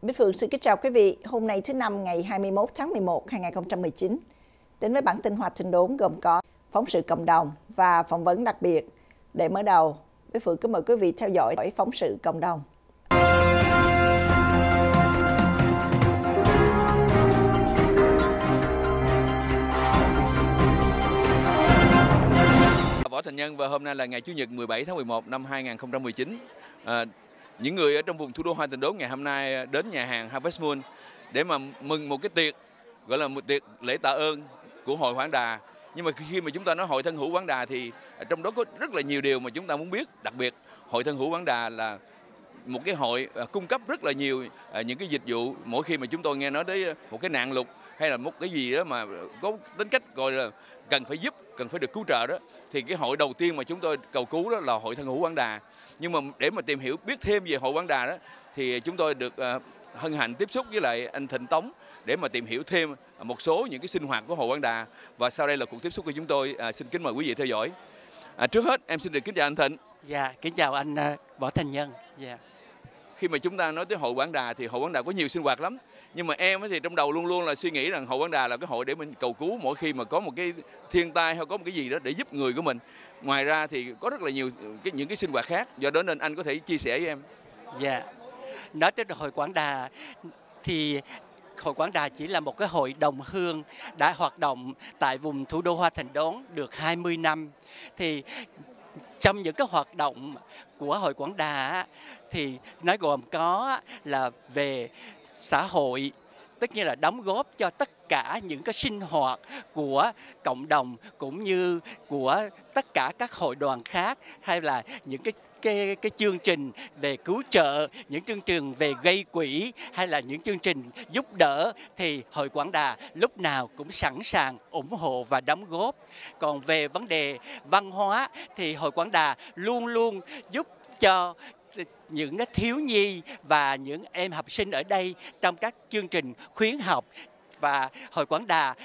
Bí Phượng xin kính chào quý vị. Hôm nay thứ Năm ngày 21 tháng 11, 2019. Đến với bản tin Hoa Trình Đốn gồm có phóng sự cộng đồng và phỏng vấn đặc biệt. Để mở đầu, Bí Phượng kính mời quý vị theo dõi phóng sự cộng đồng. Võ Thành Nhân và hôm nay là ngày Chủ nhật 17 tháng 11 năm 2019. Những người ở trong vùng thủ đô Hoa Trình Đốn ngày hôm nay đến nhà hàng Harvest Moon để mà mừng một cái tiệc gọi là một tiệc lễ tạ ơn của Hội Quảng Đà. Nhưng mà khi mà chúng ta nói Hội Thân Hữu Quảng Đà thì trong đó có rất là nhiều điều mà chúng ta muốn biết. Đặc biệt Hội Thân Hữu Quảng Đà là một cái hội cung cấp rất là nhiều những cái dịch vụ. Mỗi khi mà chúng tôi nghe nói tới một cái nạn lụt hay là một cái gì đó mà có tính cách gọi là cần phải giúp, cần phải được cứu trợ đó, thì cái hội đầu tiên mà chúng tôi cầu cứu đó là Hội Thân Hữu Quảng Đà. Nhưng mà để mà tìm hiểu biết thêm về Hội Quảng Đà đó thì chúng tôi được hân hạnh tiếp xúc với lại anh Thịnh Tống để mà tìm hiểu thêm một số những cái sinh hoạt của Hội Quảng Đà. Và sau đây là cuộc tiếp xúc của chúng tôi. Xin kính mời quý vị theo dõi. Trước hết em xin được kính chào anh Thịnh. Dạ, kính chào anh Võ Thành Nhân. Dạ. Khi mà chúng ta nói tới Hội Quảng Đà thì Hội Quảng Đà có nhiều sinh hoạt lắm. Nhưng mà em thì trong đầu luôn luôn là suy nghĩ rằng Hội Quảng Đà là cái hội để mình cầu cứu mỗi khi mà có một cái thiên tai hay có một cái gì đó để giúp người của mình. Ngoài ra thì có rất là nhiều những cái sinh hoạt khác. Do đó nên anh có thể chia sẻ với em. Dạ. Nói tới Hội Quảng Đà thì Hội Quảng Đà chỉ là một cái hội đồng hương đã hoạt động tại vùng thủ đô Hoa Trình Đốn được 20 năm. Thì trong những cái hoạt động của Hội Quảng Đà thì nó gồm có là về xã hội, tất nhiên là đóng góp cho tất cả những cái sinh hoạt của cộng đồng cũng như của tất cả các hội đoàn khác, hay là những cái chương trình về cứu trợ, những chương trình về gây quỹ hay là những chương trình giúp đỡ thì Hội Quảng Đà lúc nào cũng sẵn sàng ủng hộ và đóng góp. Còn về vấn đề văn hóa thì Hội Quảng Đà luôn luôn giúp cho những thiếu nhi và những em học sinh ở đây trong các chương trình khuyến học. Và Hội Quảng Đà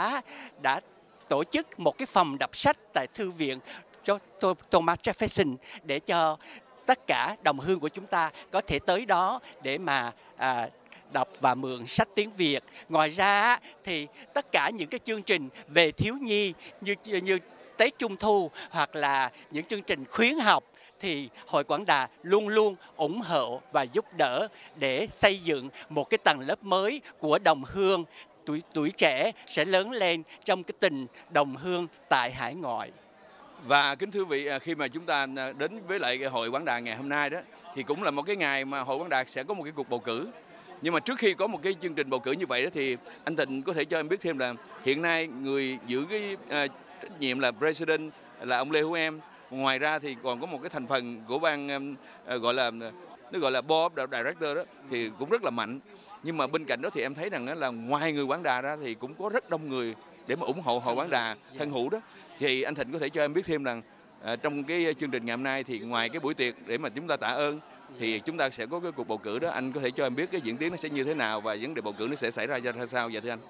đã tổ chức một cái phòng đọc sách tại thư viện Thomas Jefferson để cho tất cả đồng hương của chúng ta có thể tới đó để mà đọc và mượn sách tiếng Việt. Ngoài ra thì tất cả những cái chương trình về thiếu nhi như Tết Trung Thu hoặc là những chương trình khuyến học thì Hội Quảng Đà luôn luôn ủng hộ và giúp đỡ để xây dựng một cái tầng lớp mới của đồng hương. Tuổi trẻ sẽ lớn lên trong cái tình đồng hương tại hải ngoại. Và kính thưa quý vị, khi mà chúng ta đến với lại cái Hội Quảng Đà ngày hôm nay đó thì cũng là một cái ngày mà Hội Quảng Đà sẽ có một cái cuộc bầu cử. Nhưng mà trước khi có một cái chương trình bầu cử như vậy đó thì anh Thịnh có thể cho em biết thêm là hiện nay người giữ cái trách nhiệm là President là ông Lê Hữu Em. Ngoài ra thì còn có một cái thành phần của ban gọi là Board of Director đó thì cũng rất là mạnh. Nhưng mà bên cạnh đó thì em thấy rằng là ngoài người Quảng Đà ra thì cũng có rất đông người để mà ủng hộ Hội Quảng Đà Thân Hữu đó. Thì anh Thịnh có thể cho em biết thêm rằng trong cái chương trình ngày hôm nay thì ngoài cái buổi tiệc để mà chúng ta tạ ơn thì chúng ta sẽ có cái cuộc bầu cử đó. Anh có thể cho em biết cái diễn tiến nó sẽ như thế nào và vấn đề bầu cử nó sẽ xảy ra ra sao vậy thưa anh?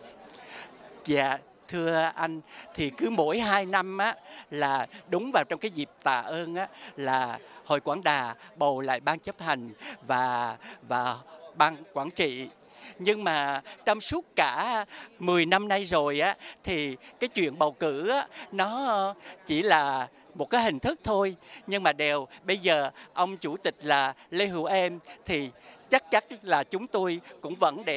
Dạ. Thưa anh, thì cứ mỗi 2 năm là đúng vào trong cái dịp tạ ơn là Hội Quảng Đà bầu lại ban chấp hành và ban quản trị. Nhưng mà trong suốt cả 10 năm nay rồi thì cái chuyện bầu cử nó chỉ là một cái hình thức thôi. Nhưng mà bây giờ ông chủ tịch là Lê Hữu Em thì chắc chắn là chúng tôi cũng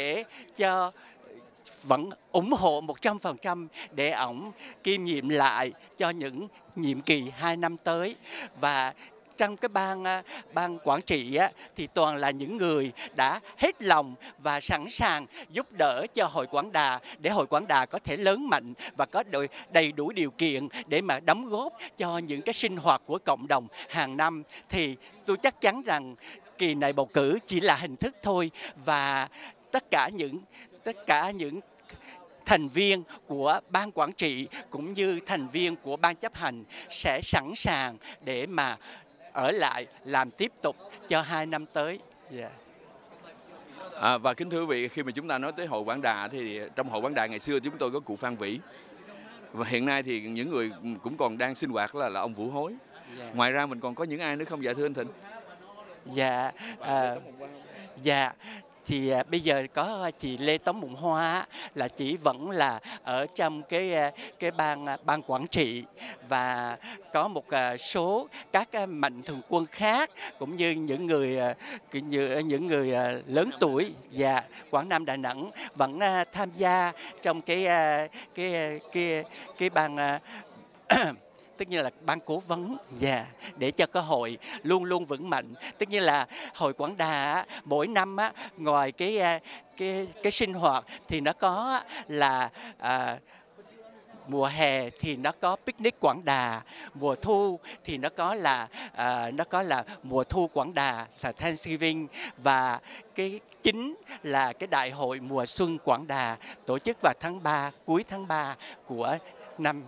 vẫn ủng hộ 100% để ổng kiêm nhiệm lại cho những nhiệm kỳ 2 năm tới. Và trong cái ban quản trị thì toàn là những người đã hết lòng và sẵn sàng giúp đỡ cho Hội Quảng Đà để Hội Quảng Đà có thể lớn mạnh và có đầy đủ điều kiện để mà đóng góp cho những cái sinh hoạt của cộng đồng hàng năm. Thì tôi chắc chắn rằng kỳ này bầu cử chỉ là hình thức thôi, và tất cả những thành viên của ban quản trị cũng như thành viên của ban chấp hành sẽ sẵn sàng để mà ở lại làm tiếp tục cho 2 năm tới. Và kính thưa quý vị, khi mà chúng ta nói tới Hội Quảng Đà thì trong Hội Quảng Đà ngày xưa chúng tôi có cụ Phan Vĩ, và hiện nay thì những người cũng còn đang sinh hoạt là ông Vũ Hối. Ngoài ra mình còn có những ai nữa không dạ thưa anh Thịnh? Dạ, thì bây giờ có chị Lê Tống Mộng Hoa là chị vẫn là ở trong cái ban quản trị, và có một số các mạnh thường quân khác cũng như những người lớn tuổi và Quảng Nam Đà Nẵng vẫn tham gia trong cái ban tất nhiên là ban cố vấn, để cho cái hội luôn luôn vững mạnh. Tất nhiên là hội Quảng Đà mỗi năm ngoài cái sinh hoạt thì nó có là mùa hè thì nó có picnic Quảng Đà, mùa thu thì nó có là mùa thu Quảng Đà là Thanksgiving, và cái chính là cái đại hội mùa xuân Quảng Đà tổ chức vào tháng 3, cuối tháng 3 của năm.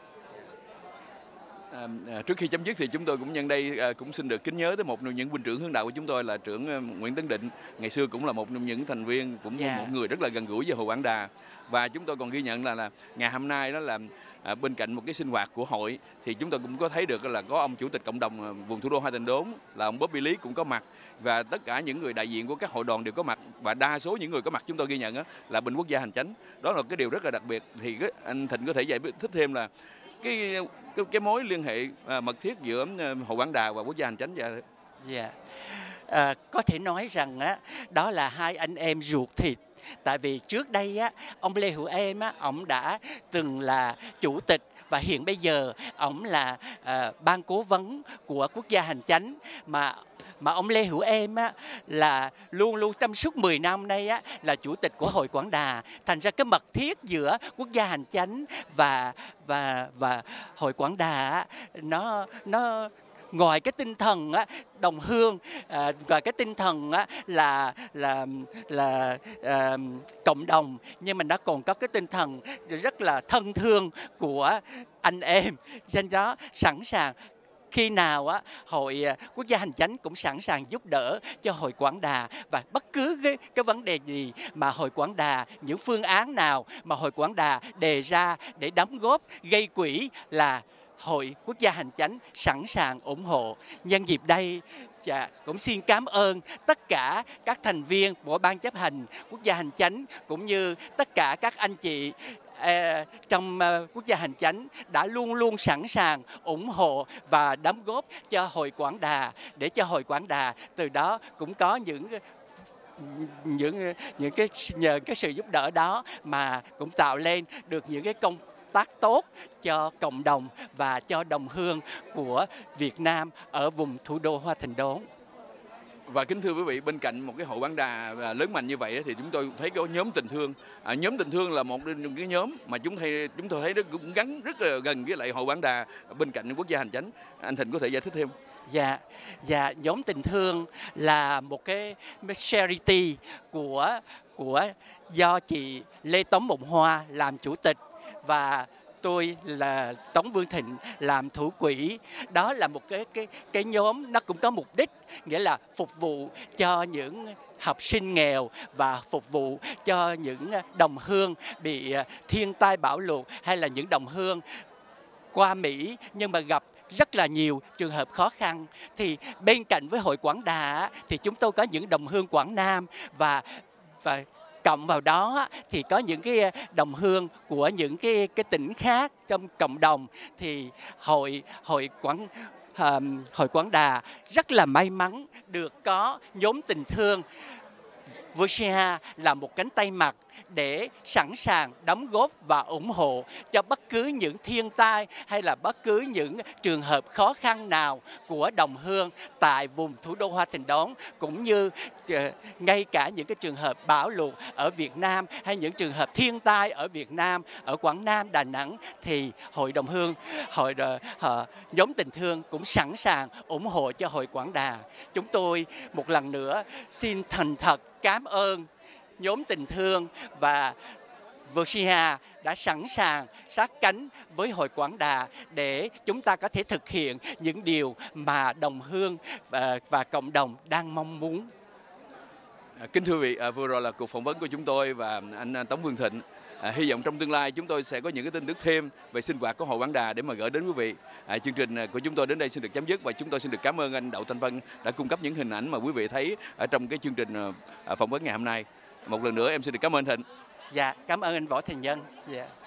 Trước khi chấm dứt thì chúng tôi cũng nhân đây cũng xin được kính nhớ tới một trong những huynh trưởng hướng đạo của chúng tôi là trưởng Nguyễn Tấn Định. Ngày xưa cũng là một trong những thành viên, cũng một người rất là gần gũi với hội Quảng Đà. Và chúng tôi còn ghi nhận là ngày hôm nay đó là bên cạnh một cái sinh hoạt của hội thì chúng tôi cũng có thấy được là có ông chủ tịch cộng đồng vùng thủ đô Hoa Thành Đốn là ông Bobby Lý cũng có mặt, và tất cả những người đại diện của các hội đoàn đều có mặt, và đa số những người có mặt chúng tôi ghi nhận là bên Quốc gia Hành Chánh. Đó là cái điều rất là đặc biệt. Thì anh Thịnh có thể giải thích thêm là cái mối liên hệ mật thiết giữa hội Quảng Đà và Quốc gia Hành Chánh. Có thể nói rằng đó là hai anh em ruột thịt. Tại vì trước đây ông Lê Hữu Em ông đã từng là chủ tịch, và hiện bây giờ ông là ban cố vấn của Quốc gia Hành Chánh, mà ông Lê Hữu Em là luôn luôn trong suốt 10 năm nay là chủ tịch của hội Quảng Đà. Thành ra cái mật thiết giữa Quốc gia Hành Chánh và hội Quảng Đà nó ngoài cái tinh thần đồng hương, ngoài cái tinh thần là cộng đồng, nhưng mà nó còn có cái tinh thần rất là thân thương của anh em. Cho nên đó sẵn sàng khi nào hội Quốc gia Hành Chánh cũng sẵn sàng giúp đỡ cho hội Quảng Đà, và bất cứ cái vấn đề gì mà hội Quảng Đà, những phương án nào mà hội Quảng Đà đề ra để đóng góp gây quỹ là hội Quốc gia Hành Chánh sẵn sàng ủng hộ. Nhân dịp đây cũng xin cảm ơn tất cả các thành viên của ban chấp hành Quốc gia Hành Chánh cũng như tất cả các anh chị trong Quốc gia Hành Chánh đã luôn luôn sẵn sàng ủng hộ và đóng góp cho hội Quảng Đà, để cho hội Quảng Đà từ đó cũng có những cái nhờ cái sự giúp đỡ đó mà cũng tạo lên được những cái công tác tốt cho cộng đồng và cho đồng hương của Việt Nam ở vùng thủ đô Hoa Thành Đốn. Và kính thưa quý vị, bên cạnh một cái hội Quảng Đà lớn mạnh như vậy thì chúng tôi thấy có nhóm tình thương. Nhóm tình thương là một trong cái nhóm mà chúng tôi thấy nó cũng gắn rất là gần với lại hội Quảng Đà bên cạnh Quốc gia Hành Chánh. Anh Thịnh có thể giải thích thêm? Dạ, nhóm tình thương là một cái charity do chị Lê Tống Mộng Hoa làm chủ tịch, và tôi là Tống Vương Thịnh làm thủ quỹ. Đó là một cái nhóm, nó cũng có mục đích, nghĩa là phục vụ cho những học sinh nghèo và phục vụ cho những đồng hương bị thiên tai bão lụt, hay là những đồng hương qua Mỹ nhưng mà gặp rất là nhiều trường hợp khó khăn. Thì bên cạnh với hội Quảng Đà thì chúng tôi có những đồng hương Quảng Nam, và cộng vào đó thì có những cái đồng hương của những cái tỉnh khác trong cộng đồng. Thì hội Quảng Đà rất là may mắn được có nhóm tình thương Virginia là một cánh tay mặt để sẵn sàng đóng góp và ủng hộ cho bất cứ những thiên tai hay là bất cứ những trường hợp khó khăn nào của đồng hương tại vùng thủ đô Hoa Thành Đốn, cũng như ngay cả những cái trường hợp bão lụt ở Việt Nam hay những trường hợp thiên tai ở Việt Nam, ở Quảng Nam, Đà Nẵng, thì hội đồng hương, nhóm tình thương cũng sẵn sàng ủng hộ cho hội Quảng Đà. Chúng tôi một lần nữa xin thành thật cảm ơn nhóm tình thương và Virginia đã sẵn sàng sát cánh với hội Quảng Đà để chúng ta có thể thực hiện những điều mà đồng hương và cộng đồng đang mong muốn. Kính thưa quý vị, vừa rồi là cuộc phỏng vấn của chúng tôi và anh Tống Vương Thịnh. Hy vọng trong tương lai chúng tôi sẽ có những cái tin tức thêm về sinh hoạt của Hội Quảng Đà để mà gửi đến quý vị. Chương trình của chúng tôi đến đây xin được chấm dứt và chúng tôi xin được cảm ơn anh Đậu Thanh Vân đã cung cấp những hình ảnh mà quý vị thấy ở trong cái chương trình phỏng vấn ngày hôm nay. Một lần nữa em xin được cảm ơn Thịnh. Dạ, cảm ơn anh Võ Thành Nhân. Dạ.